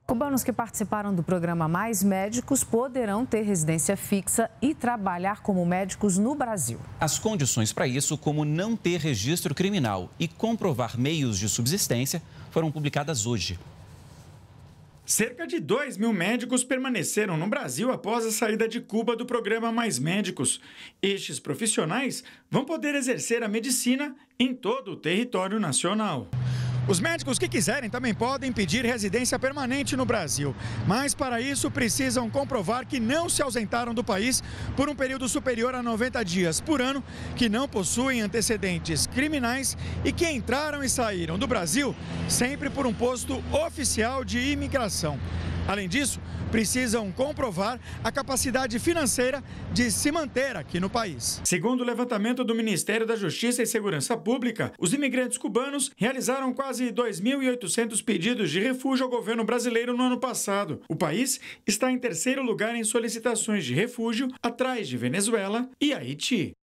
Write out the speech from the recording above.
Cubanos que participaram do programa Mais Médicos poderão ter residência fixa e trabalhar como médicos no Brasil. As condições para isso, como não ter registro criminal e comprovar meios de subsistência, foram publicadas hoje. Cerca de 2.000 médicos permaneceram no Brasil após a saída de Cuba do programa Mais Médicos. Estes profissionais vão poder exercer a medicina em todo o território nacional. Os médicos que quiserem também podem pedir residência permanente no Brasil, mas para isso precisam comprovar que não se ausentaram do país por um período superior a 90 dias por ano, que não possuem antecedentes criminais e que entraram e saíram do Brasil sempre por um posto oficial de imigração. Além disso, precisam comprovar a capacidade financeira de se manter aqui no país. Segundo o levantamento do Ministério da Justiça e Segurança Pública, os imigrantes cubanos realizaram quase 2.800 pedidos de refúgio ao governo brasileiro no ano passado. O país está em terceiro lugar em solicitações de refúgio, atrás de Venezuela e Haiti.